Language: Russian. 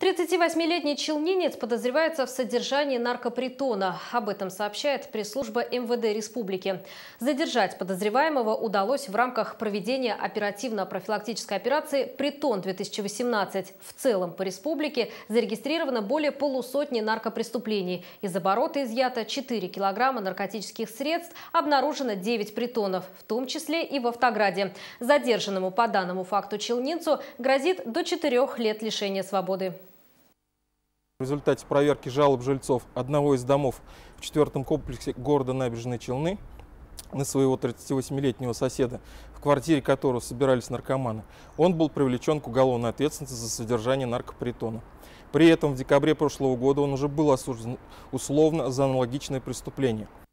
38-летний челнинец подозревается в содержании наркопритона. Об этом сообщает пресс-служба МВД Республики. Задержать подозреваемого удалось в рамках проведения оперативно-профилактической операции «Притон-2018». В целом по республике зарегистрировано более полусотни наркопреступлений. Из оборота изъято 4 килограмма наркотических средств, обнаружено 9 притонов, в том числе и в Автограде. Задержанному по данному факту челнинцу грозит до 4 лет лишения свободы. В результате проверки жалоб жильцов одного из домов в 4-м комплексе города Набережные Челны на своего 38-летнего соседа, в квартире которого собирались наркоманы, он был привлечен к уголовной ответственности за содержание наркопритона. При этом в декабре прошлого года он уже был осужден условно за аналогичное преступление.